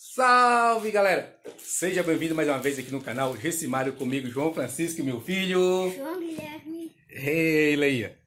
Salve, galera! Seja bem-vindo mais uma vez aqui no canal Gessimário, comigo, João Francisco e meu filho... João Guilherme. Ei, Leia!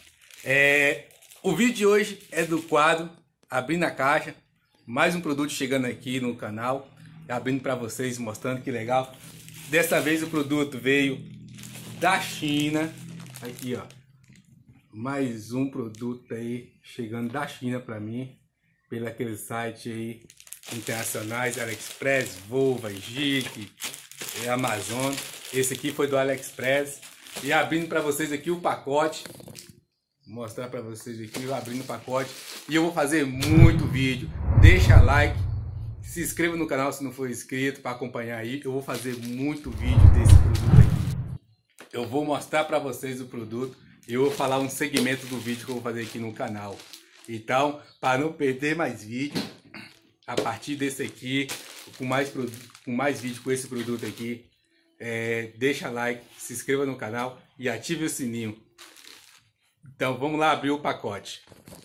O vídeo de hoje é do quadro Abrindo a Caixa. Mais um produto chegando aqui no canal, abrindo para vocês, mostrando que legal. Dessa vez o produto veio da China. Aqui, ó. Mais um produto aí chegando da China para mim, pelo aquele site aí internacionais, AliExpress, Volva, Gic, Amazon. Esse aqui foi do AliExpress. E abrindo para vocês aqui o pacote, mostrar para vocês aqui abrindo o pacote. E eu vou fazer muito vídeo. Deixa like, se inscreva no canal se não for inscrito para acompanhar aí. Eu vou fazer muito vídeo desse produto aqui. Eu vou mostrar para vocês o produto. Eu vou falar um segmento do vídeo que eu vou fazer aqui no canal. Então, para não perder mais vídeo, a partir desse aqui, com mais vídeo com esse produto aqui, deixa like, se inscreva no canal e ative o sininho. Então, vamos lá abrir o pacote.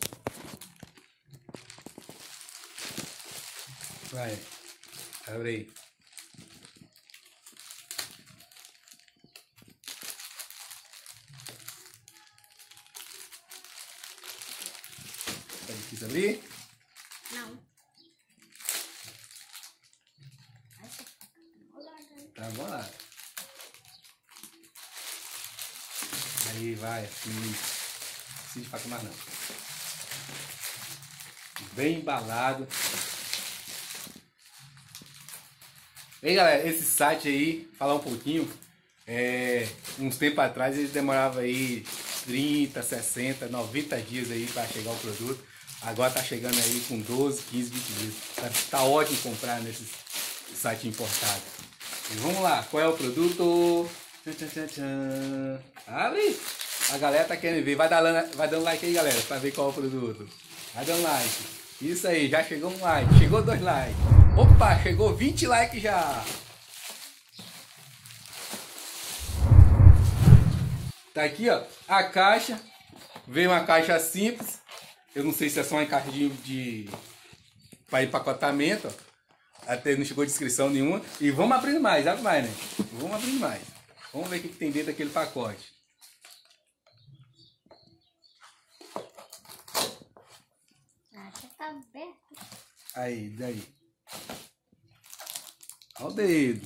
Vai, abre aí. Quis abrir? Não. Tá bom lá. Aí vai, assim. Não precisa de faca mais não. Bem embalado. E aí, galera, esse site aí, falar um pouquinho. Uns tempos atrás eles demoravam aí 30, 60, 90 dias aí para chegar o produto. Agora tá chegando aí com 12, 15, 20 dias. Tá ótimo comprar nesse site importado. E vamos lá, qual é o produto? Abre! A galera tá querendo ver. Vai dando like aí, galera, para ver qual é o produto. Vai dando like. Isso aí, já chegou um like. Chegou 2 likes. Opa, chegou 20 likes já. Tá aqui, ó, a caixa. Veio uma caixa simples. Eu não sei se é só uma caixa para empacotamento, ó. Até não chegou descrição nenhuma. E vamos abrindo mais, abre mais, né? Vamos abrindo mais. Vamos ver o que tem dentro daquele pacote. Acho que tá aberto. Aí, daí. Olha o dedo.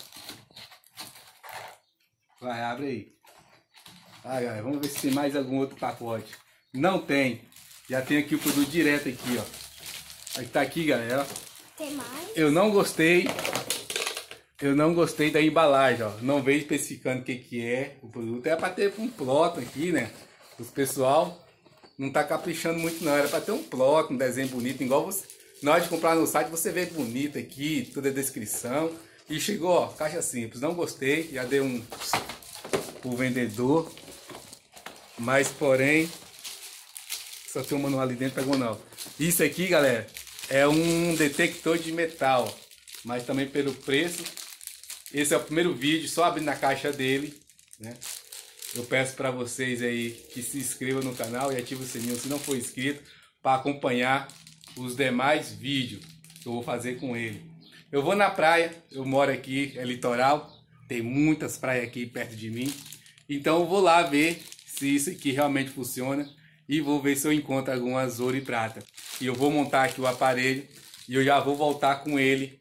Vai, abre aí. Vai, galera, vamos ver se tem mais algum outro pacote. Não tem. Já tem aqui o produto direto aqui, ó. Aí tá aqui, galera. Tem mais? Eu não gostei da embalagem, ó. Não veio especificando o que é o produto. Era para ter um plot aqui, né? O pessoal não tá caprichando muito não. Era para ter um plot, um desenho bonito, igual você. Na hora de comprar no site você vê bonito aqui, toda a descrição. E chegou, ó, caixa simples. Não gostei, já dei um pro vendedor. Mas porém, só tem um manual ali dentro, pegou não. Isso aqui, galera, é um detector de metal. Mas também pelo preço, esse é o primeiro vídeo, só abrindo a caixa dele, né? Eu peço para vocês aí que se inscrevam no canal e ativem o sininho se não for inscrito, para acompanhar os demais vídeos que eu vou fazer com ele. Eu vou na praia, eu moro aqui, é litoral, tem muitas praias aqui perto de mim. Então eu vou lá ver se isso aqui realmente funciona e vou ver se eu encontro algumas ouro e prata. E eu vou montar aqui o aparelho e eu já vou voltar com ele.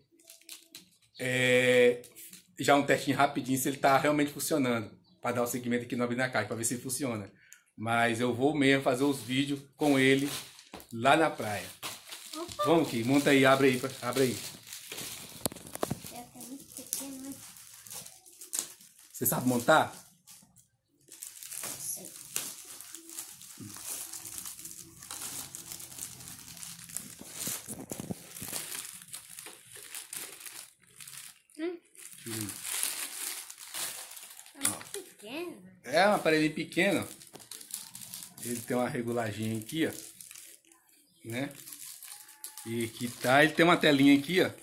Já um testinho rapidinho se ele está realmente funcionando, para dar o segmento aqui no Abrindo a Caixa, para ver se funciona. Mas eu vou mesmo fazer os vídeos com ele lá na praia. Opa. Vamos aqui, monta aí, abre aí, abre aí. Essa é muito pequena, né? Você sabe montar? Sei. É muito pequena. É um aparelho pequeno. Ele tem uma regulagem aqui, ó, né? E aqui tá, ele tem uma telinha aqui, ó.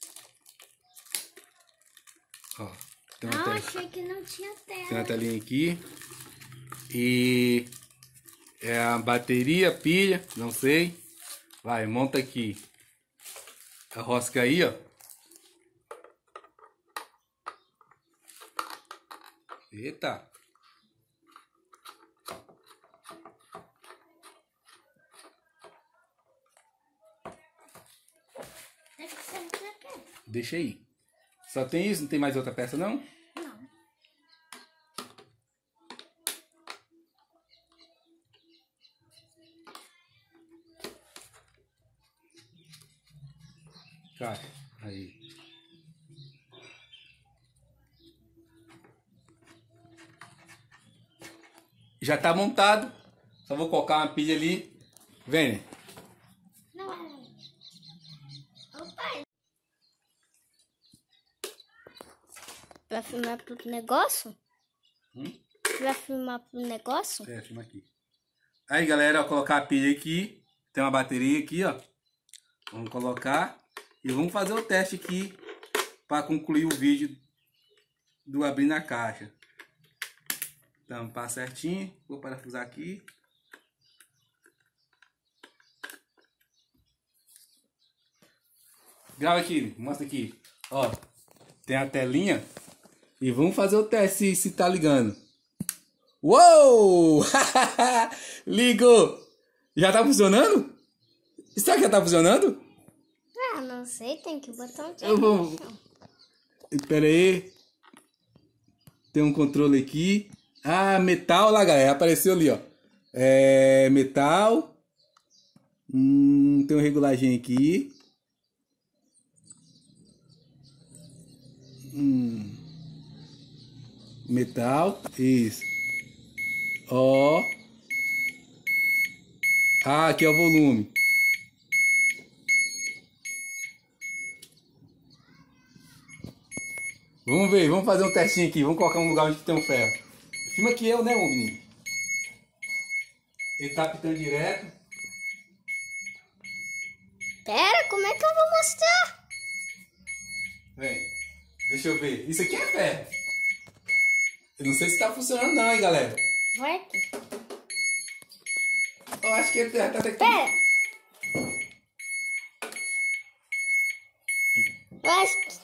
Ó, tem uma Achei que não tinha tem uma tela. telinha aqui. E é a bateria, pilha, não sei. Vai, monta aqui. a rosca aí, ó. Eita. Deixa aí. Só tem isso? Não tem mais outra peça, não? Não. Caixa. Aí. Já tá montado. Só vou colocar uma pilha ali. Vem. Não é. Opa. Vai filmar pro negócio? Vai filmar pro negócio? É, filma aqui. Aí, galera, ó, colocar a pilha aqui. Tem uma bateria aqui, ó. Vamos colocar. E vamos fazer o teste aqui para concluir o vídeo do abrindo a caixa. Tampar certinho. Vou parafusar aqui. Grava aqui, mostra aqui. Ó, tem a telinha. E vamos fazer o teste se tá ligando. Uou! Ligou! Já tá funcionando? Será que já tá funcionando? Ah, não sei, tem que botar um Eu vou... Espera aí. Tem um controle aqui. Ah, metal lá, galera. Apareceu ali, ó. É... Metal. Tem um regulagem aqui. Metal. Isso. Ó. Ah, aqui é o volume. Vamos ver, vamos fazer um testinho aqui. Vamos colocar um lugar onde tem um ferro. Filma aqui eu, né, menino? Ele tá apitando direto. Pera, como é que eu vou mostrar? Vem, deixa eu ver. Isso aqui é ferro. Eu não sei se tá funcionando não, hein, galera. Vai aqui. Eu acho que ele tá até aqui. Pera. Eu acho que...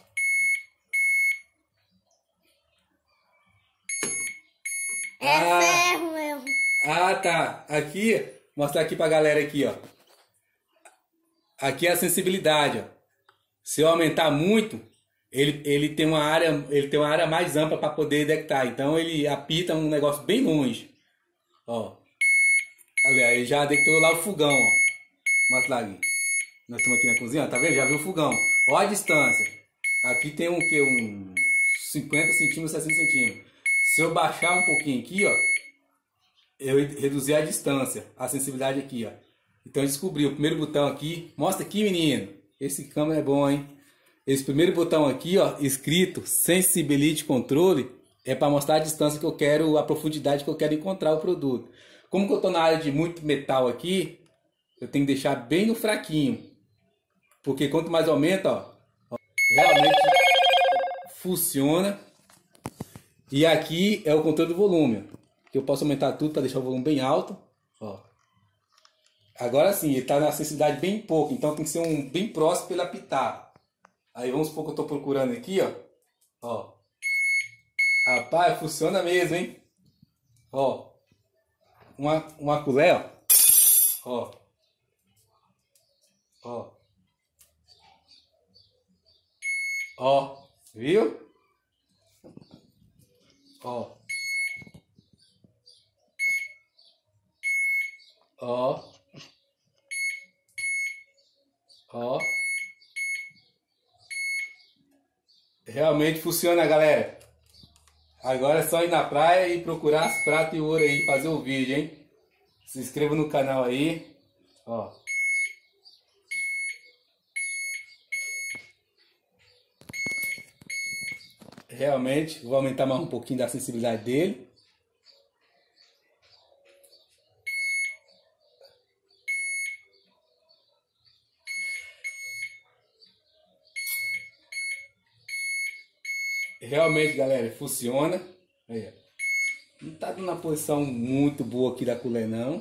É Ah. ferro mesmo. Ah, tá. Aqui, mostrar aqui pra galera aqui, ó. Aqui é a sensibilidade, ó. Se eu aumentar muito, ele tem uma área mais ampla para poder detectar. Então ele apita um negócio bem longe. Ó. Aliás, ele já detectou lá o fogão, ó. Mostra lá aqui. Nós estamos aqui na cozinha, tá vendo? Já viu o fogão. Ó a distância. Aqui tem um que? Um 50 centímetros, 60 centímetros. Se eu baixar um pouquinho aqui, ó, eu reduzir a distância, a sensibilidade aqui, ó. Então eu descobri o primeiro botão aqui. Mostra aqui, menino. Esse câmera é bom, hein? Esse primeiro botão aqui, ó, escrito Sensibility Control, é para mostrar a distância que eu quero, a profundidade que eu quero encontrar o produto. Como que eu tô na área de muito metal aqui, eu tenho que deixar bem no fraquinho. Porque quanto mais aumenta, ó, realmente funciona. E aqui é o controle do volume, que eu posso aumentar tudo para deixar o volume bem alto, ó. Agora sim, ele está na sensibilidade bem pouco, então tem que ser um bem próximo para ele apitar. Aí vamos supor que eu estou procurando aqui, ó. Ó. Rapaz, funciona mesmo, hein? Ó. Uma colher, ó. Ó. Ó. Ó. Viu? Ó. Ó. Ó. Realmente funciona, galera. Agora é só ir na praia e procurar as pratas e ouro aí, fazer o vídeo, hein? Se inscreva no canal aí. Ó. Realmente, vou aumentar mais um pouquinho da sensibilidade dele. Realmente, galera, funciona. Aí, ó. Não tá numa posição muito boa aqui da colher, não.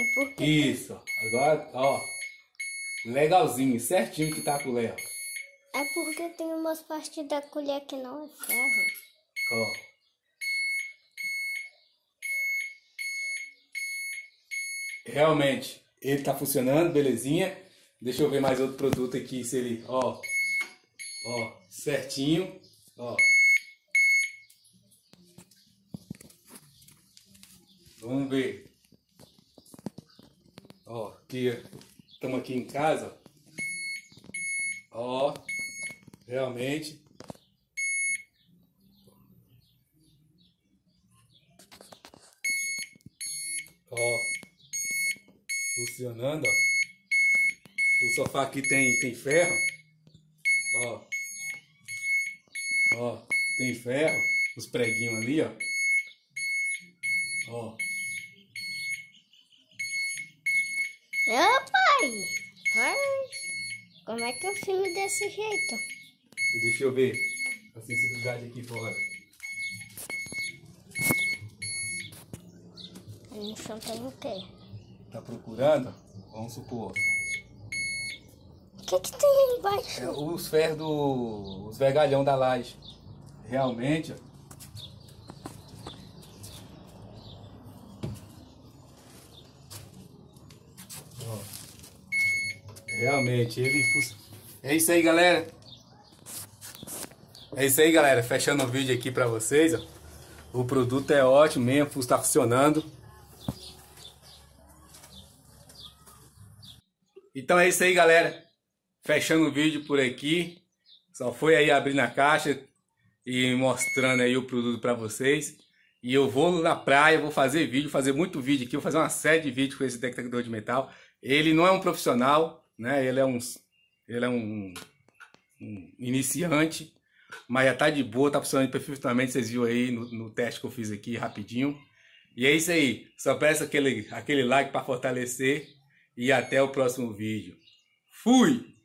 porque... Isso, ó. Agora, ó. Legalzinho, certinho que tá com o Léo. É porque tem umas partes da colher que não é ferro. Ó. Realmente, ele tá funcionando, belezinha. Deixa eu ver mais outro produto aqui, se ele, ó. Ó, certinho, ó. Vamos ver. Ó, aqui, estamos aqui em casa. Ó, realmente. Ó, funcionando, ó. O sofá aqui tem ferro. Ó. Ó, tem ferro. Os preguinhos ali, ó. Ó. Pai! Como é que eu filmo desse jeito? Deixa eu ver a sensibilidade aqui fora. No chão tem o quê? Tá procurando? Vamos supor. O que tem aí embaixo? É, os ferros os vergalhão da laje. Realmente, ó. Realmente, é isso aí, galera. É isso aí, galera. Fechando o vídeo aqui pra vocês, ó. O produto é ótimo mesmo, está funcionando. Então é isso aí, galera. Fechando o vídeo por aqui. Só foi aí abrindo a caixa e mostrando aí o produto pra vocês. E eu vou na praia, vou fazer vídeo, fazer muito vídeo aqui. Vou fazer uma série de vídeos com esse detector de metal. Ele não é um profissional, né? Ele é um iniciante, mas já tá de boa, tá funcionando perfeitamente. Vocês viram aí no teste que eu fiz aqui rapidinho. E é isso aí. Só peço aquele like para fortalecer e até o próximo vídeo. Fui!